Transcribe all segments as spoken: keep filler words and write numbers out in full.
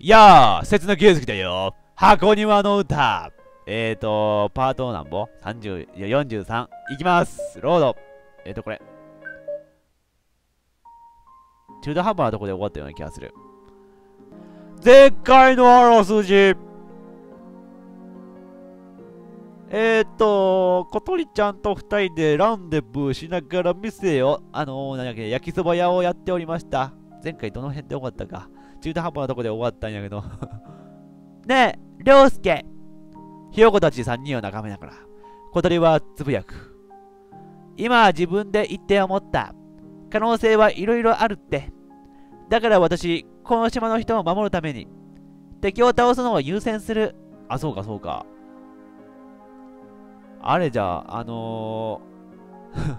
やあ、節の圭介だよ。箱庭の歌。えーと、パートなんぼ ?さんじゅう、いや、よんじゅうさん。いきます。ロード。えーと、これ。中途半端なとこで終わったような気がする。絶海のあらすじ。えーと、小鳥ちゃんと二人でランデブーしながら店を、あのー、何だっけ、焼きそば屋をやっておりました。前回どの辺で終わったか。中途半端なとこで終わったんやけど。ねえ、りょうすけ。ひよこたちさんにんを眺めながら、小鳥はつぶやく。今自分で言って思った。可能性はいろいろあるって。だから私、この島の人を守るために、敵を倒すのを優先する。あ、そうかそうか。あれじゃあ、あのー、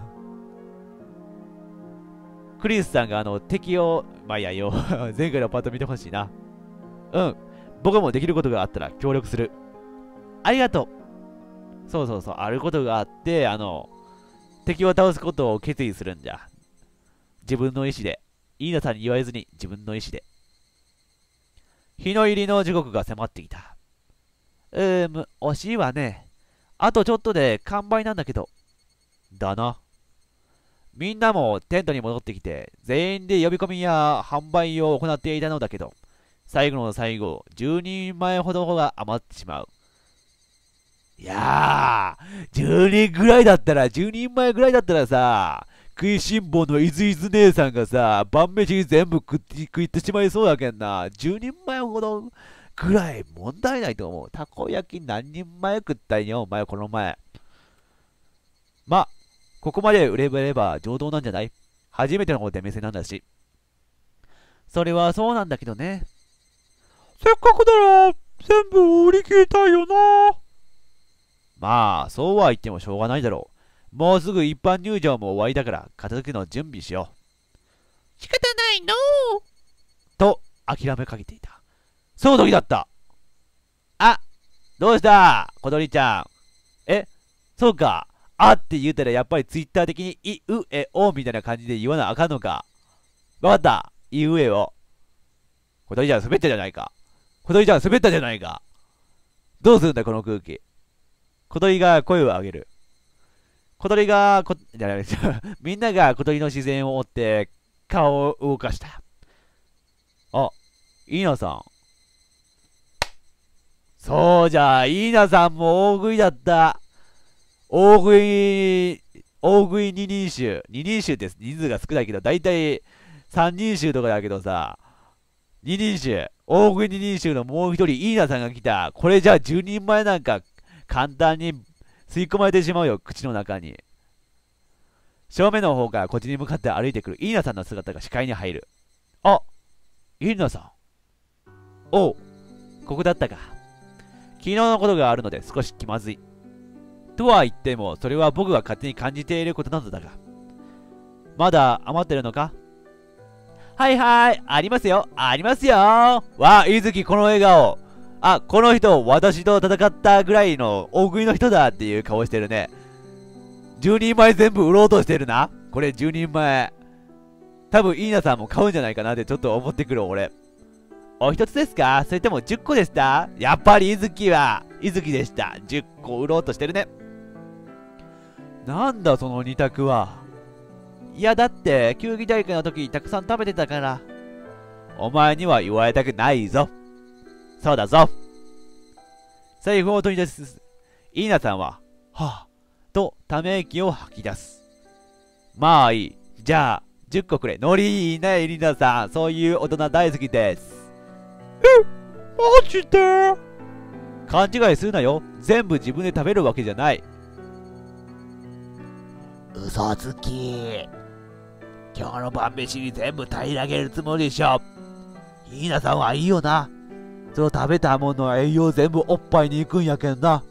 クリスさんがあの敵を、まあいいやよ、前回のパート見てほしいな。うん、僕もできることがあったら協力する。ありがとう。そうそうそう、あることがあって、あの、敵を倒すことを決意するんじゃ。自分の意志で。イーナさんに言われずに自分の意志で。日の入りの時刻が迫ってきた。うーむ、惜しいわね。あとちょっとで完売なんだけど。だな。みんなもテントに戻ってきて、全員で呼び込みや販売を行っていたのだけど、最後の最後、じゅうにんまえほどが余ってしまう。いやー、じゅうにんぐらいだったら、じゅうにんまえぐらいだったらさ、食いしん坊のいずいず姉さんがさ、晩飯全部食って食いってしまいそうやけんな。じゅうにんまえほどぐらい問題ないと思う。たこ焼き何人前食ったんよ、お前この前。ま、ここまで売れれば上等なんじゃない？初めての出店なんだし。それはそうなんだけどね。せっかくなら全部売り切りたいよな。まあ、そうは言ってもしょうがないだろう。もうすぐ一般入場も終わりだから、片付けの準備しよう。仕方ないのと、諦めかけていた。その時だった。あ、どうした小鳥ちゃん。え、そうか。あって言うたらやっぱりツイッター的に、い、う、え、おみたいな感じで言わなあかんのか。わかった。い、う、えを。小鳥ちゃん滑ったじゃないか。小鳥ちゃん滑ったじゃないか。どうするんだこの空気。小鳥が声を上げる。小鳥がこ、じゃないみんなが小鳥の自然を追って顔を動かした。あ、イーナさん。そうじゃ、イーナさんも大食いだった。大食い、大食い二人衆。二人衆って人数が少ないけど、だいたい三人衆とかだけどさ、二人衆、大食い二人衆のもう一人、イーナさんが来た。これじゃあじゅうにんまえなんか簡単に吸い込まれてしまうよ、口の中に。正面の方からこっちに向かって歩いてくるイーナさんの姿が視界に入る。あ、イーナさん。おう、ここだったか。昨日のことがあるので少し気まずい。とは言っても、それは僕が勝手に感じていることなのだが。まだ余ってるのか？はいはい、ありますよ、ありますよ。わあ、いずきこの笑顔。あ、この人、私と戦ったぐらいの大食いの人だっていう顔してるね。じゅうにんまえ全部売ろうとしてるな。これじゅうにんまえ。多分、イーナさんも買うんじゃないかなってちょっと思ってくる、俺。お一つですか？それともじゅっこでした？やっぱりいずきは、いずきでした。じゅっこ売ろうとしてるね。なんだその二択は。いやだって、球技大会の時たくさん食べてたから。お前には言われたくないぞ。そうだぞ。財布を取り出す。イーナさんは、はぁ、とため息を吐き出す。まあいい。じゃあ、じゅっこくれ。ノリいいね、イリナさん。そういう大人大好きです。え、マジで？勘違いするなよ。全部自分で食べるわけじゃない。嘘つき。今日の晩飯に全部平らげるつもりでしょ。イーナさんはいいよな。その食べたものの栄養全部おっぱいに行くんやけんな。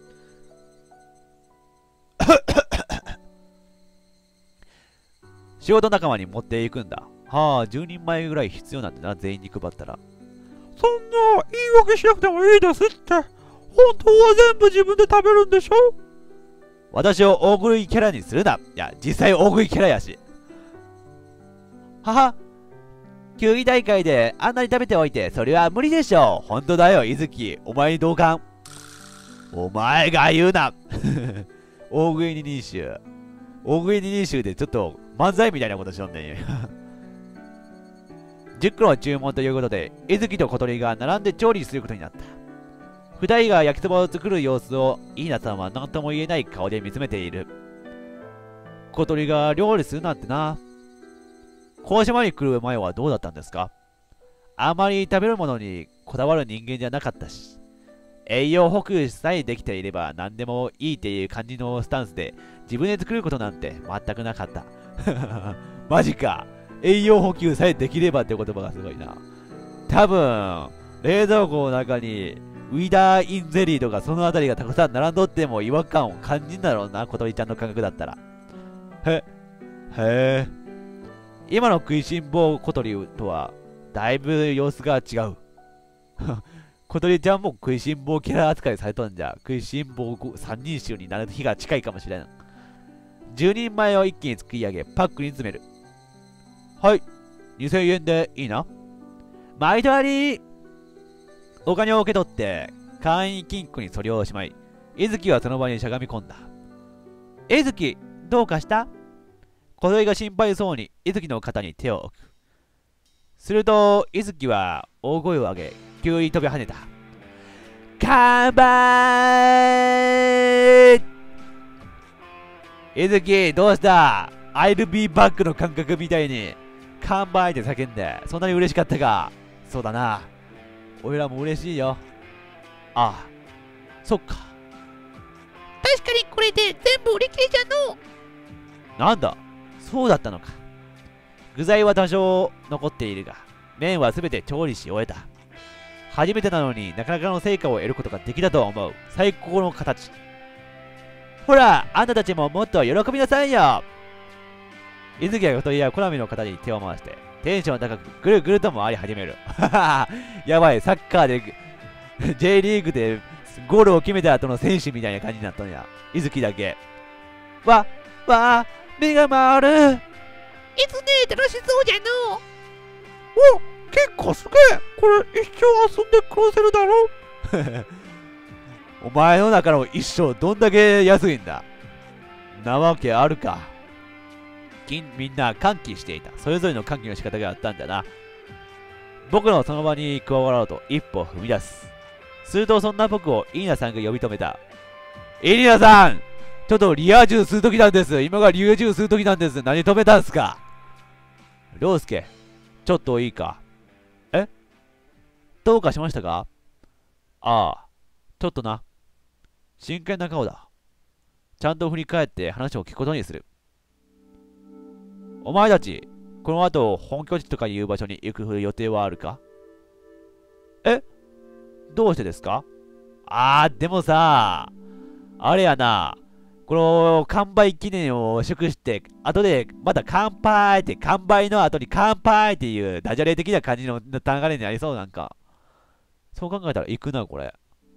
仕事仲間に持っていくんだ。はあ、じゅうにんまえぐらい必要なんだな、全員に配ったら。そんな言い訳しなくてもいいですって。本当は全部自分で食べるんでしょ？私を大食いキャラにするな。いや、実際大食いキャラやし。はは、 球技大会であんなに食べておいて、それは無理でしょう。ほんとだよ、伊月。お前に同感。お前が言うな大食い二人衆。大食い二人衆でちょっと漫才みたいなことしよんねん。じゅっこの注文ということで、伊月と小鳥が並んで調理することになった。二人が焼きそばを作る様子を、イーナさんは何とも言えない顔で見つめている。小鳥が料理するなんてな。この島に来る前はどうだったんですか？あまり食べるものにこだわる人間じゃなかったし、栄養補給さえできていれば何でもいいっていう感じのスタンスで自分で作ることなんて全くなかった。マジか。栄養補給さえできればって言葉がすごいな。多分、冷蔵庫の中にウィダーインゼリーとかそのあたりがたくさん並んどっても違和感を感じんだろうな、小鳥ちゃんの感覚だったら。へ、へえ。今の食いしん坊小鳥とはだいぶ様子が違う。小鳥ちゃんも食いしん坊キャラ扱いされとんじゃ、食いしん坊三人衆になる日が近いかもしれん。じゅうにんまえを一気に作り上げ、パックに詰める。はい、にせんえんでいいな。毎度あり。お金を受け取って、簡易金庫にそれをしまい、伊月はその場にしゃがみ込んだ。伊月、どうかした？小鳥が心配そうに伊月の肩に手を置く。すると、伊月は大声を上げ、急に飛び跳ねた。乾杯！伊月、どうした？ I'll be back の感覚みたいに、乾杯って叫んで、そんなに嬉しかったか？そうだな。俺らも嬉しいよ。ああ、そっか。 確かにこれで全部売り切れじゃの。 なんだ、そうだったのか。具材は多少残っているが、麺はすべて調理し終えた。初めてなのになかなかの成果を得ることができたと思う。最高の形。ほら、あんたたちももっと喜びなさいよ。伊豆や小鳥やコナミの肩に手を回して、テンション高くぐるぐると回り始める。やばい、サッカーで、J リーグでゴールを決めた後の選手みたいな感じになったんや。伊豆だけ。わ、わ、目が回る。 いつね、楽しそうじゃの。 お、結構すげえ。これ一生遊んで殺せるだろ。 お前の中の一生どんだけ安いんだ。なわけあるか。みんな歓喜していた。それぞれの歓喜の仕方があったんだな。僕のその場に加わろうと一歩踏み出す。するとそんな僕をイーナさんが呼び止めた。イーナさん、ちょっとリア充するときなんです。今がリア充するときなんです。何止めたんすか？涼介、ちょっといいか。え？どうかしましたか？ああ、ちょっとな。真剣な顔だ。ちゃんと振り返って話を聞くことにする。お前たち、この後本拠地とかいう場所に行く予定はあるか？え？どうしてですか？あー、でもさ、あれやな、この完売記念を祝して、後でまた乾杯って、完売の後に乾杯っていうダジャレ的な感じの流れになりそうなんか。そう考えたら行くな、これ。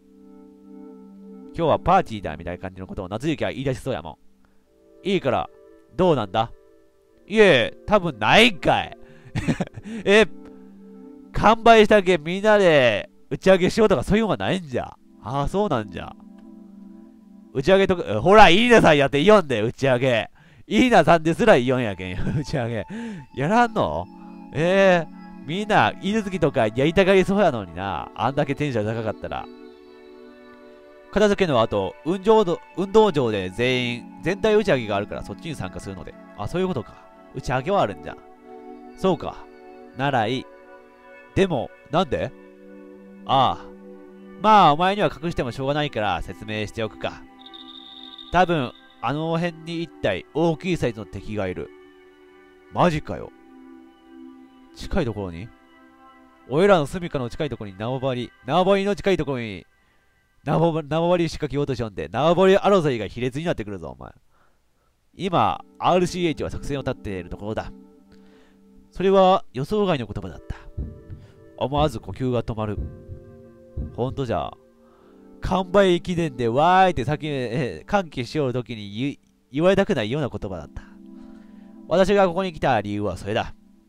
今日はパーティーだみたいな感じのことを夏雪は言い出しそうやもん。いいから、どうなんだ？いえ、多分ないんかい。え、完売したけみんなで打ち上げしようとかそういうのがないんじゃ。ああ、そうなんじゃ。打ち上げとか、ほら、イーナさんやって言おんで、打ち上げ。イーナさんですら言おんやけん、打ち上げ。やらんの？えー、みんな、犬好きとかやりたがりそうやのにな。あんだけテンション高かったら。片付けの後、運動場運動場で全員、全体打ち上げがあるからそっちに参加するので。あ、そういうことか。打ち上げはあるんじゃ。そうか。ならいい。でも、なんで？ああ。まあ、お前には隠してもしょうがないから説明しておくか。多分、あの辺に一体大きいサイズの敵がいる。マジかよ。近いところに？俺らの住処の近いところに縄張り、縄張りの近いところに縄張り仕掛けようとしよんで、縄張り争いが卑劣になってくるぞ、お前。今、アールシーエイチ は作戦を立っているところだ。それは予想外の言葉だった。思わず呼吸が止まる。ほんとじゃ。完売記念でわーいって先に、え歓喜しようときに言言われたくないような言葉だった。私がここに来た理由はそれだ。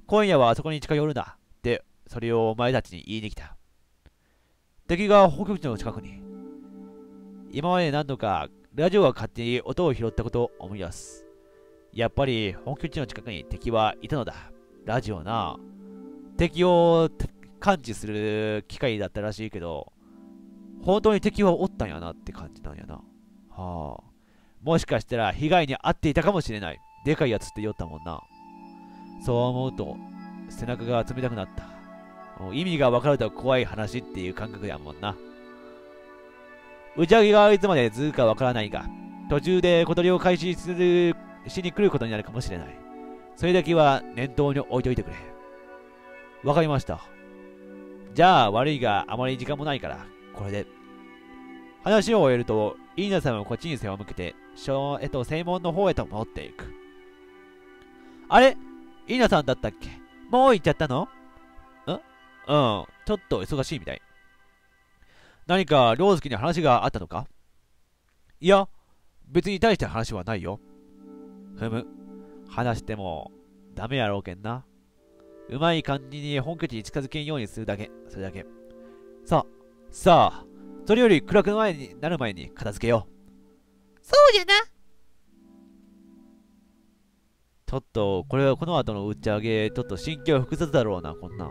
今夜はあそこに近寄るな。で、それをお前たちに言いに来た。敵が北極地の近くに。今まで何度かラジオが勝手に音を拾ったことを思い出す。やっぱり北極地の近くに敵はいたのだ。ラジオな。敵を感知する機械だったらしいけど、本当に敵はおったんやなって感じなんやな。はあ。もしかしたら被害に遭っていたかもしれない。でかいやつって言ったもんな。そう思うと背中が冷たくなった。もう意味が分かると怖い話っていう感覚やもんな。打ち上げがいつまで続くか分からないが、途中で小鳥を開始するしに来ることになるかもしれない。それだけは念頭に置いといてくれ。わかりました。じゃあ悪いがあまり時間もないから、これで。話を終えると、イーナさんはこっちに背を向けて、えっと、正門の方へと戻っていく。あれイーナさんだったっけ？もう行っちゃったの？ん？うん、ちょっと忙しいみたい。何か、凌介に話があったのか？いや、別に大した話はないよ。ふむ、話しても、ダメやろうけんな。うまい感じに本拠地に近づけんようにするだけ、それだけ。さあ、さあ、それより暗く前になる前に片付けよう。 そうじゃな。 ちょっと、これはこの後の打ち上げ、ちょっと心境複雑だろうな、こんなん。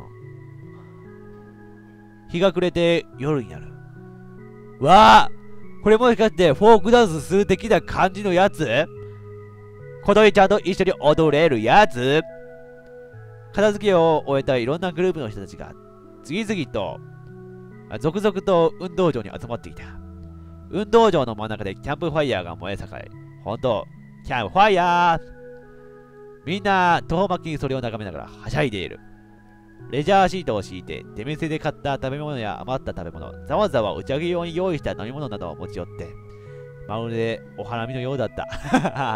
日が暮れて夜になる。わあ、これもしかしてフォークダンスする的な感じのやつ？小鳥ちゃんと一緒に踊れるやつ？片付けを終えたいろんなグループの人たちが次々と続々と運動場に集まってきた。運動場の真ん中でキャンプファイヤーが燃え盛り、ほんと、キャンプファイヤー！みんな途方巻きにそれを眺めながらはしゃいでいる。レジャーシートを敷いて出店で買った食べ物や余った食べ物、ざわざわ打ち上げ用に用意した飲み物などを持ち寄って、まるでお花見のようだった。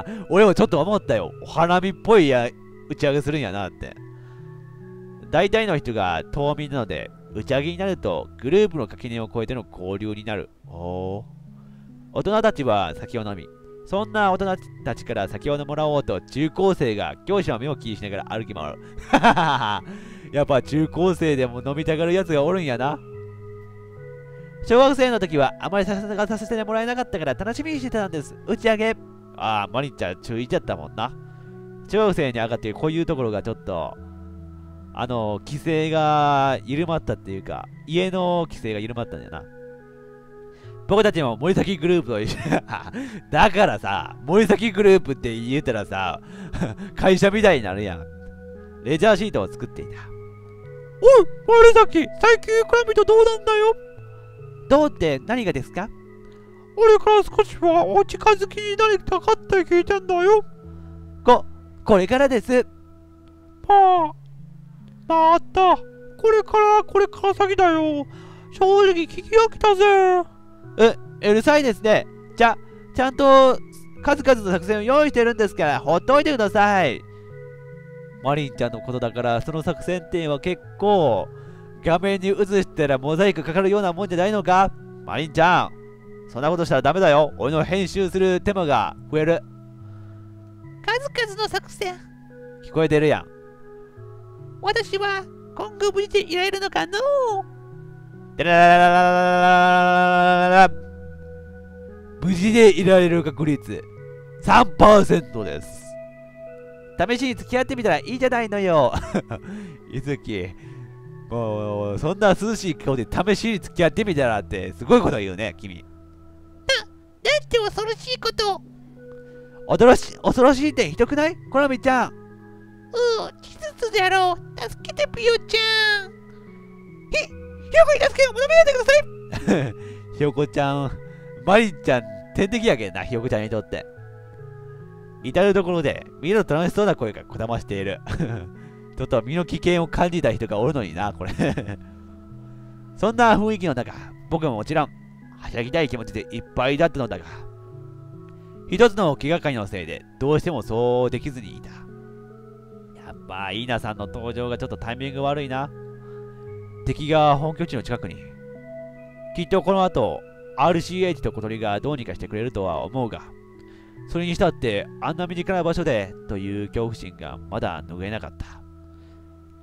俺もちょっと思ったよ。お花見っぽいや打ち上げするんやなって。大体の人が島民なので、打ち上げになるとグループの垣根を越えての交流になる。おー。大人たちは酒を飲み、そんな大人たちから酒をもらおうと中高生が教師の目を気にしながら歩き回る。やっぱ中高生でも飲みたがるやつがおるんやな。小学生の時はあまりさせてもらえなかったから楽しみにしてたんです。打ち上げ。ああ、マリンちゃん中いちゃったもんな。中学生に上がってこういうところがちょっと、あの、規制が緩まったっていうか、家の規制が緩まったんだよな。僕たちも森崎グループと一緒だからさ、森崎グループって言ったらさ、会社みたいになるやん。レジャーシートを作っていた。 おい、森崎、最近絡みとどうなんだよ。 どうって何がですか？ 俺から少しはお近づきになりたかって聞いてんだよ。 こ、これからです。 まあ、また、これからこれから先だよ。正直聞き飽きたぜ。 う、うるさいですね。じゃ、ちゃんと数々の作戦を用意してるんですから、ほっといてください。マリンちゃんのことだから、その作戦点は結構、画面に映したらモザイクかかるようなもんじゃないのか？マリンちゃん、そんなことしたらダメだよ。俺の編集する手間が増える。 数々の作戦。 聞こえてるやん。 私は今後無事でいられるのかのう。 ダララララララララ。無事でいられる確率 さんパーセント です。試しに付き合ってみたらいいじゃないのよ。いずき、もうそんな涼しい顔で試しに付き合ってみたらってすごいこと言うね、君。な、 なんて恐ろしいこと。 恐ろしい、恐ろしいってひどくない？コナミちゃん。 うう、気絶であろう。助けてピヨちゃん。ひ、ひよこに助けを求めないでください。 ひよこちゃん、マリンちゃん、天敵やけんな、ひよこちゃんにとって。至るところで、みんなの楽しそうな声がこだましている。ちょっと身の危険を感じた人がおるのにな、これ。そんな雰囲気の中、僕ももちろん、はしゃぎたい気持ちでいっぱいだったのだが、一つの気がかりのせいで、どうしてもそうできずにいた。やっぱ、イーナさんの登場がちょっとタイミング悪いな。敵が本拠地の近くに。きっとこの後、アールシーエイチ と小鳥がどうにかしてくれるとは思うが、それにしたって、あんな身近な場所でという恐怖心がまだ拭えなかった。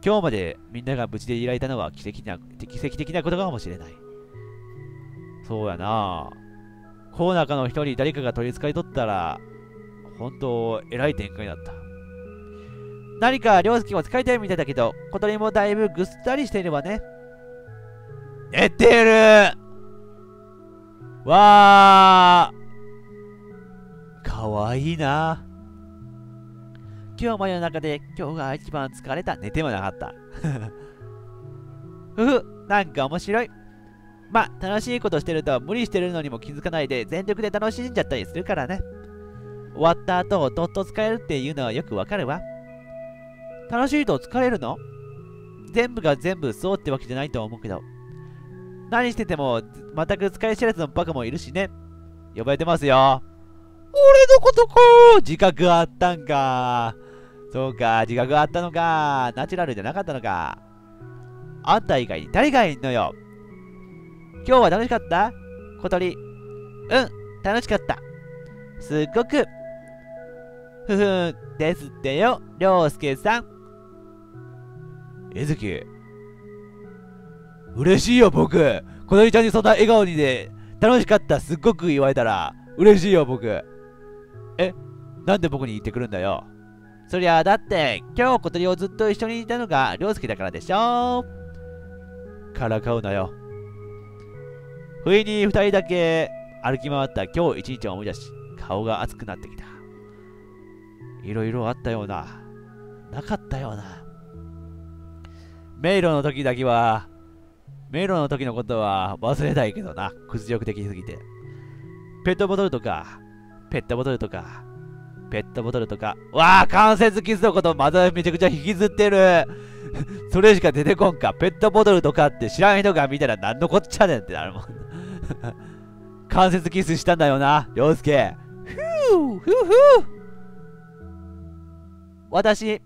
今日までみんなが無事でいられたのは奇跡な奇跡的なことかもしれない。そうやな。この中の一人誰かが取り憑かれとったら、本当、偉い展開だった。何か、涼介も疲れてるみたいだけど、小鳥もだいぶぐったりしているわね。寝てるわーかわいいな。今日までの中で今日が一番疲れた。寝てもなかった。ふふ、なんか面白い。ま、楽しいことしてると無理してるのにも気づかないで全力で楽しんじゃったりするからね。終わった後、どっと疲れるっていうのはよくわかるわ。楽しいと疲れるの？全部が全部そうってわけじゃないと思うけど。何してても全く疲れ知らずのバカもいるしね。呼ばれてますよ。俺のことかー。自覚あったんか。そうか、自覚あったのか。ナチュラルじゃなかったのか。あんた以外に誰がいんのよ。今日は楽しかった？小鳥。うん、楽しかった。すっごく。ふふん、ですってよ、涼介さん。えずき。嬉しいよ、僕。小鳥ちゃんにそんな笑顔にで、楽しかった、すっごく言われたら、嬉しいよ、僕。え、なんで僕に言ってくるんだよ。そりゃ、だって、今日小鳥をずっと一緒にいたのが涼介だからでしょ。からかうなよ。不意に二人だけ歩き回った今日一日を思い出し、顔が熱くなってきた。いろいろあったような、なかったような。迷路の時だけは、迷路の時のことは忘れないけどな、屈辱的すぎて。ペットボトルとか、ペットボトルとか、ペットボトルとか、わあ、関節キスのことまだめちゃくちゃ引きずってる。それしか出てこんか。ペットボトルとかって知らん人が見たら何のこっちゃねんってなるもん。関節キスしたんだよな、涼介。ふぅ、ふぅふぅ。私、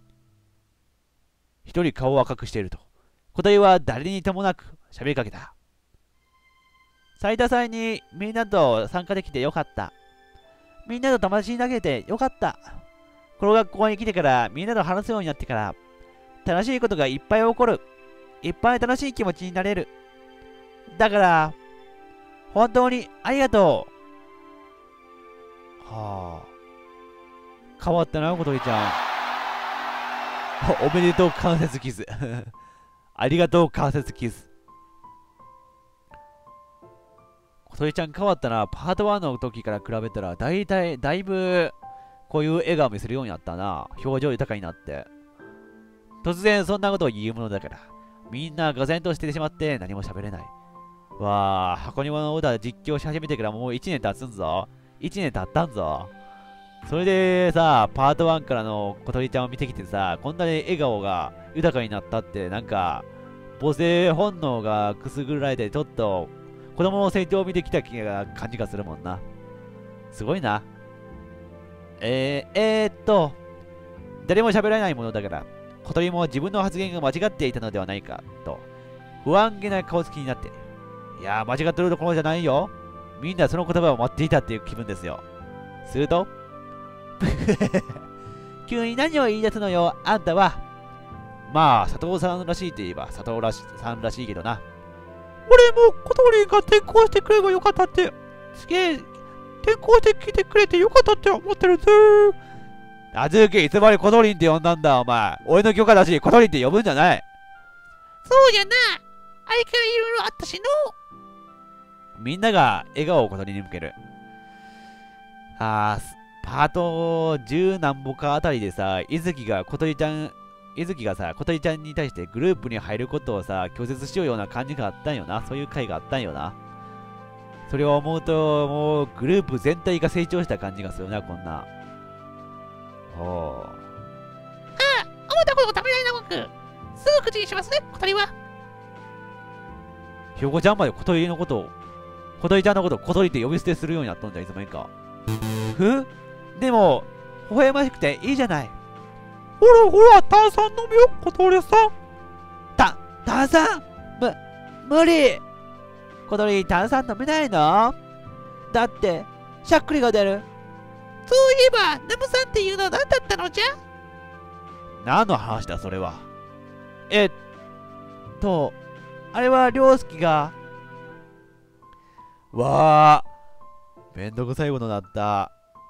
一人顔を赤くしていると、小鳥は誰にともなく喋りかけた。最多祭にみんなと参加できてよかった。みんなと友達に投げてよかった。この学校に来てからみんなと話すようになってから、楽しいことがいっぱい起こる。いっぱい楽しい気持ちになれる。だから、本当にありがとう。はあ。変わったな、小鳥ちゃん。おめでとう、関節キス。ありがとう、関節キス。小鳥ちゃん変わったな。パートワンの時から比べたら、だいたい、だいぶ、こういう笑顔見せるようになったな。表情豊かになって。突然そんなことを言うものだから、みんながぜんとしてしまって何も喋れない。わあ、箱庭の歌実況し始めてからもういちねん経つんぞ。いちねん経ったんぞ。それでさ、パートワンからの小鳥ちゃんを見てきてさ、こんなに笑顔が豊かになったって、なんか、母性本能がくすぐられて、ちょっと子供の成長を見てきた気が感じがするもんな。すごいな。えー、えー、っと、誰も喋らないものだから、小鳥も自分の発言が間違っていたのではないかと、不安げな顔つきになって、いやー、間違ってるところじゃないよ。みんなその言葉を待っていたっていう気分ですよ。すると、急に何を言い出すのよ、あんたは。まあ、佐藤さんらしいといえば佐藤らしさんらしいけどな。 俺も小鳥が転校してくればよかったって、すげえ、転校してきてくれてよかったって思ってるぜ。 あずき、いつまで小鳥って呼んだんだ、お前。俺の許可だし、小鳥って呼ぶんじゃない。 そうじゃな。あれからいろいろあったしの。 みんなが笑顔を小鳥に向ける。あー、パート十何歩かあたりでさ、いずきが小鳥ちゃん、いずきがさ、小鳥ちゃんに対してグループに入ることをさ、拒絶しようような感じがあったんよな。そういう回があったんよな。それを思うと、もうグループ全体が成長した感じがするな、こんな。おお。 ああ、思ったことが食べられなく、すぐ口にしますね、小鳥は。 ひよこちゃんまで小鳥のことを、小鳥ちゃんのことを小鳥って呼び捨てするようになったんじゃん、いつの間にか。ふでも、微笑ましくていいじゃない。 ほらほら、炭酸飲むよ、小鳥さん。 た、炭酸む、無理。小鳥、炭酸飲めないの？だって、しゃっくりが出る。 そういえば、ナムさんっていうのは何だったのじゃ？ 何の話だ、それは。 えっと、あれは涼介が。わあ、めんどくさいことになった。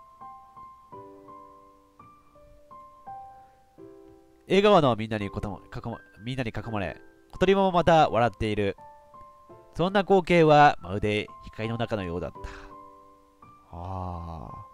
笑顔のみんなにことも囲まみんなに囲まれ、小鳥もまた笑っている。そんな光景はまるで光の中のようだった。ああ。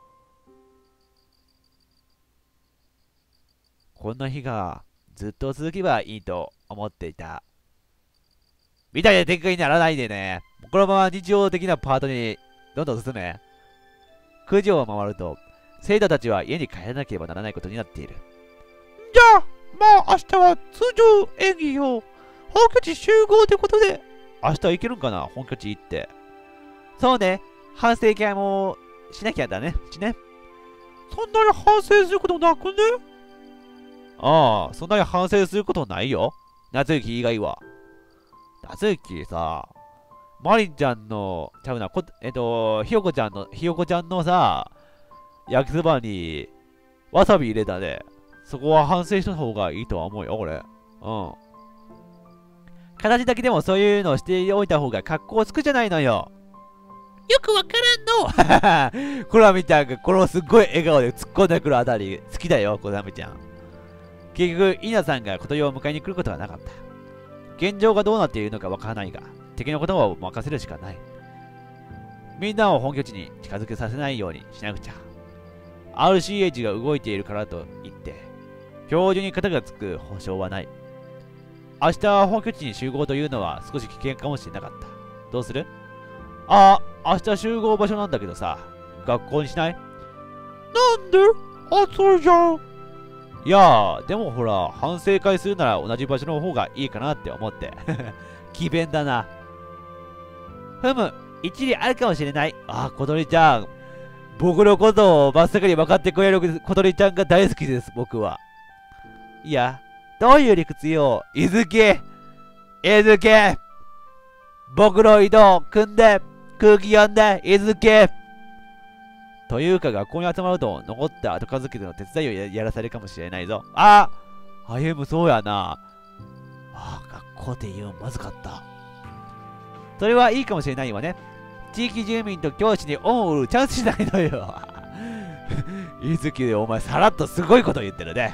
こんな日がずっと続けばいいと思っていた。みたいな展開にならないでね。このまま日常的なパートにどんどん進め。くじを回ると、生徒たちは家に帰らなければならないことになっている。 じゃあ、まあ明日は通常演技を本拠地集合ってことで。 明日行けるんかな、本拠地行って。そうね、反省会もしなきゃだね。しね。 そんなに反省することなくね？ ああ、そんなに反省することないよ。夏雪以外は。夏雪さ、マリンちゃんの、ちゃうな、こえっと、ひよこちゃんの、ひよこちゃんのさ、焼きそばにわさび入れたね。そこは反省した方がいいとは思うよ、俺。うん。形だけでもそういうのをしておいた方が格好つくじゃないのよ。 よくわからんのコナミちゃんがこのすっごい笑顔で突っ込んでくるあたり好きだよ、コナミちゃん。結局、イナさんが小鳥を迎えに来ることはなかった。現状がどうなっているのかわからないが、敵のことを任せるしかない。みんなを本拠地に近づけさせないようにしなくちゃ。アールシーエイチ が動いているからといって、標準に型がつく保証はない。明日本拠地に集合というのは少し危険かもしれなかった。どうする？ああ、明日集合場所なんだけどさ、学校にしない？ なんで？暑いじゃん。 いやー、でもほら、反省会するなら同じ場所の方がいいかなって思って。詭弁だな。ふむ、一理あるかもしれない。ああ、小鳥ちゃん。僕のことを真っ先に分かってくれる小鳥ちゃんが大好きです、僕は。いや、どういう理屈よ。いずきいずき僕の井戸を組んで、空気読んで、いずきというか学校に集まると残った後片付けの手伝いを や, やらされるかもしれないぞ。ああ歩むそうやな。ああ学校で言うのまずかった。それはいいかもしれないわね。地域住民と教師に恩を売るチャンスしないのよ。いずきでお前さらっとすごいこと言ってるね。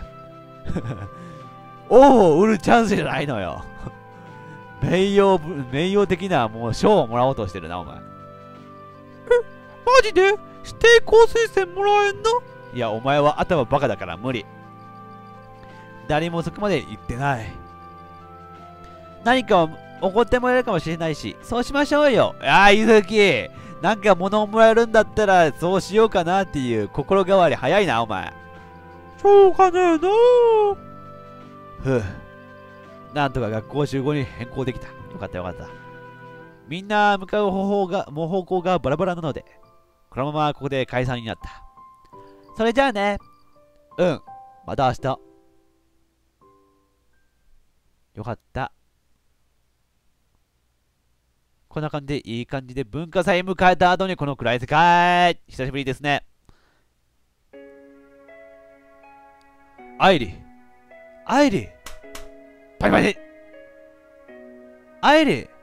恩を売るチャンスじゃないのよ。名誉、名誉的なもう賞をもらおうとしてるな、お前。え、 マジで指定校推薦もらえんの？ いや、お前は頭バカだから無理。誰もそこまで言ってない。何かおごってもらえるかもしれないし、そうしましょうよ。ああ、ゆずき。なんか物をもらえるんだったら、そうしようかなっていう心変わり早いな、お前。 しょうがねえな。 ふう。なんとか学校集合に変更できた。よかったよかった。みんな向かう方法が、もう方向がバラバラなので、このままここで解散になった。それじゃあね。うん。また明日。よかった。こんな感じでいい感じで文化祭迎えた後にこの暗い世界。久しぶりですね。アイリ。アイリ。パリパリ。アイリ。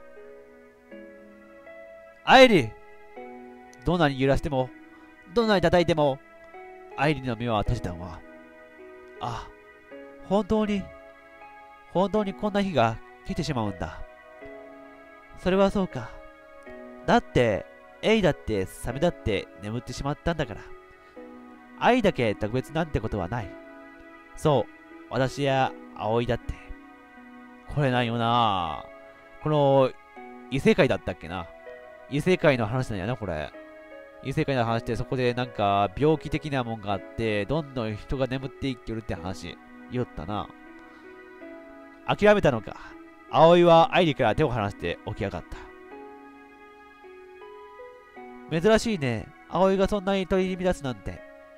アイリ。どんなに揺らしても、どんなに叩いても、アイリの目は閉じたまま。あ、本当に、本当にこんな日が来てしまうんだ。それはそうか。だって、エイだってサメだって眠ってしまったんだから。愛だけ特別なんてことはない。そう、私や葵だって。これないよな。この、異世界だったっけな。異世界の話なんやな、これ。異世界の話ってそこでなんか病気的なもんがあって、どんどん人が眠っていけるって話、言ったな。諦めたのか。葵は愛理から手を離して起き上がった。珍しいね。葵がそんなに取り乱すなんて。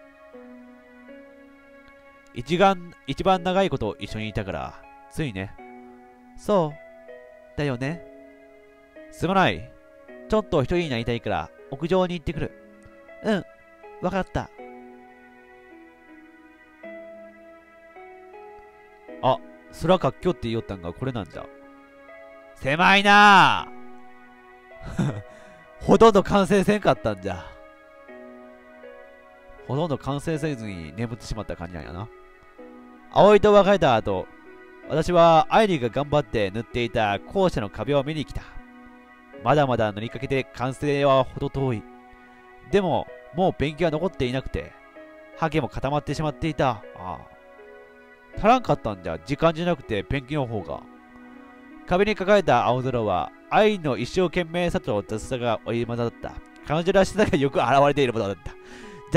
一番、一番長いこと一緒にいたから、ついね。そう。だよね。すまない。ちょっと一人になりたいから、屋上に行ってくる。うん、わかった。あ、 空活況って言いよったんがこれなんじゃ。狭いなぁほとんど完成せんかったんじゃ。ほとんど完成せずに眠ってしまった感じなんやな。葵と別れた後、私はアイリーが頑張って塗っていた校舎の壁を見に来た。まだまだ塗りかけて完成はほど遠い。でも、もうペンキは残っていなくて、ハケも固まってしまっていた。ああ。足らんかったんじゃ、時間じゃなくてペンキの方が。壁に描えた青空は、愛の一生懸命さと雑さが織り交ざった。彼女らしさがよく現れているものだった。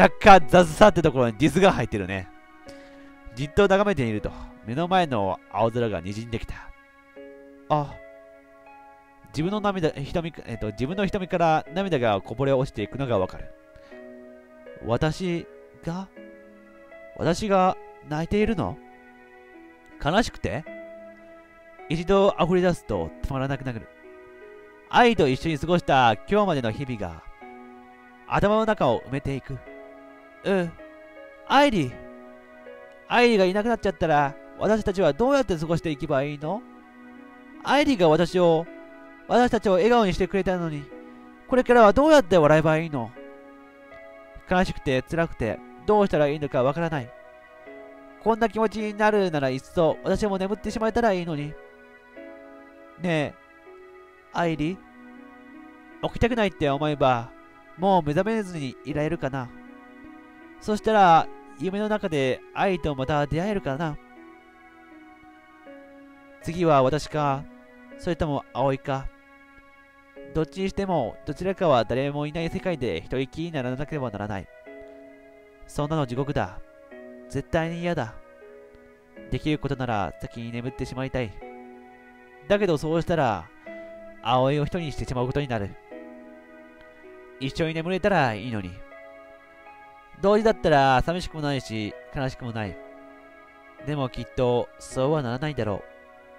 若干雑さってところにディスが入ってるね。じっと眺めていると、目の前の青空が滲んできた。あ、自分の涙、瞳、えっと、自分の瞳から涙がこぼれ落ちていくのがわかる。私が、私が泣いているの？悲しくて？一度溢れ出すと止まらなくなる。愛と一緒に過ごした今日までの日々が頭の中を埋めていく。うん。アイリー。アイリーがいなくなっちゃったら私たちはどうやって過ごしていけばいいの？アイリーが私を、私たちを笑顔にしてくれたのに、これからはどうやって笑えばいいの？悲しくて辛くてどうしたらいいのかわからない。こんな気持ちになるならいっそ私も眠ってしまえたらいいのに。ねえ、アイリー、起きたくないって思えば、もう目覚めずにいられるかな。そしたら、夢の中で愛とまた出会えるかな。次は私か、それとも葵か。どっちにしても、どちらかは誰もいない世界で一人きりにならなければならない。そんなの地獄だ。絶対に嫌だ。できることなら先に眠ってしまいたい。だけどそうしたら、葵を一人にしてしまうことになる。一緒に眠れたらいいのに。同時だったら寂しくもないし、悲しくもない。でもきっと、そうはならないだろう。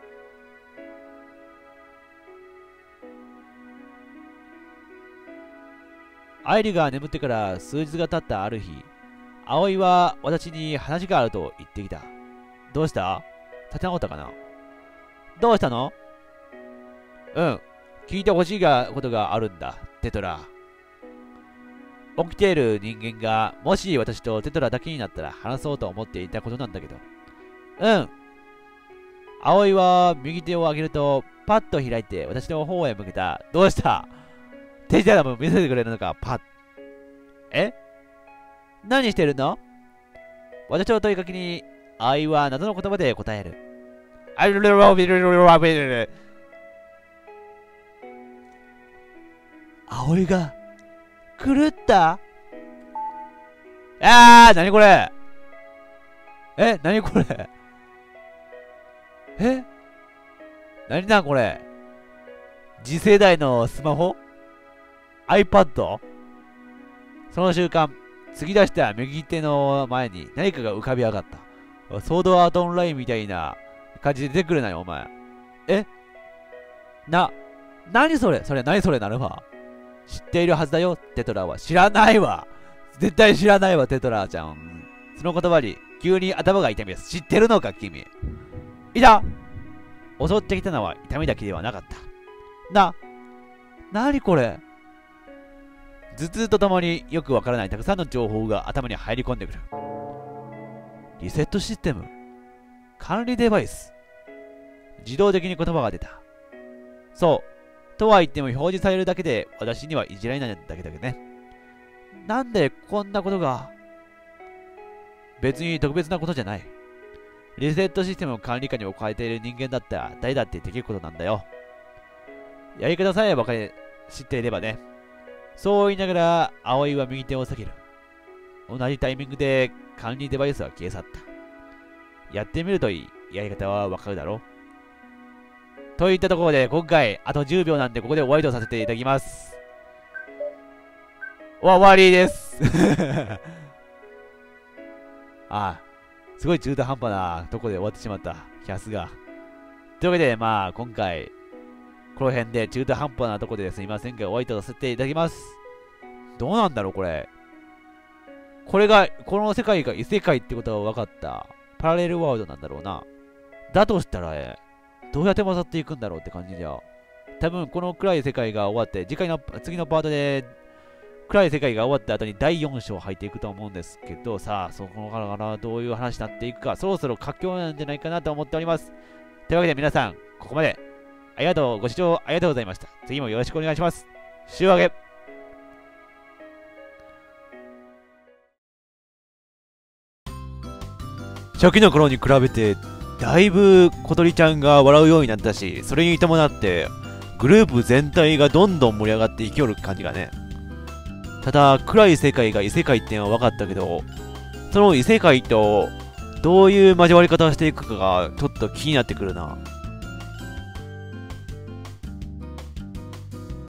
愛理が眠ってから数日が経ったある日、葵は私に話があると言ってきた。どうした？立て直ったかな？どうしたの？うん。聞いてほしいがことがあるんだ、テトラ。起きている人間が、もし私とテトラだけになったら話そうと思っていたことなんだけど。うん。葵は右手を上げると、パッと開いて私の方へ向けた。どうした？手品も見せてくれるのか、パッ。え？何してるの？私の問いかけに、葵は謎の言葉で答える。あるるるるるるるる。葵が、狂ったあー、なにこれえ、なにこれえなになこれ次世代のスマホ ?iPad？ その瞬間、突き出した右手の前に何かが浮かび上がった。ソードアートオンラインみたいな感じで出てくるなよ、お前。えな、なにそれそれ、なにそれなるわ。知っているはずだよ、テトラは。知らないわ。絶対知らないわ、テトラちゃん。その言葉に、急に頭が痛みます。知ってるのか、君。いた！襲ってきたのは痛みだけではなかった。な、なにこれ？頭痛とともによくわからないたくさんの情報が頭に入り込んでくる。リセットシステム。管理デバイス。自動的に言葉が出た。そう。とは言っても表示されるだけで私にはいじられないだけだけどね。なんでこんなことが。別に特別なことじゃない。リセットシステムの管理下に置かれている人間だったら誰だってできることなんだよ。やり方さえ分かり知っていればね。そう言いながら葵は右手を下げる。同じタイミングで管理デバイスは消え去った。やってみるといい。やり方は分かるだろう。といったところで今回あとじゅうびょうなんでここで終わりとさせていただきます。終わりですああ、すごい中途半端なところで終わってしまったキャスが。というわけでまあ今回この辺で中途半端なところですいませんが終わりとさせていただきます。どうなんだろうこれ。これがこの世界が異世界ってことは分かった。パラレルワールドなんだろうな。 だとしたら、えどうやって混ざっていくんだろうって感じじゃ。多分この暗い世界が終わって、次回の、次のパートで暗い世界が終わった後にだいよん章入っていくと思うんですけど、さあ、そこからどういう話になっていくか、そろそろ佳境なんじゃないかなと思っております。というわけで皆さん、ここまでありがとう、ご視聴ありがとうございました。次もよろしくお願いします。週明け。初期の頃に比べて、だいぶ小鳥ちゃんが笑うようになったし、それに伴って、グループ全体がどんどん盛り上がっていきよる感じがね。ただ、暗い世界が異世界ってのは分かったけど、その異世界とどういう交わり方をしていくかがちょっと気になってくるな。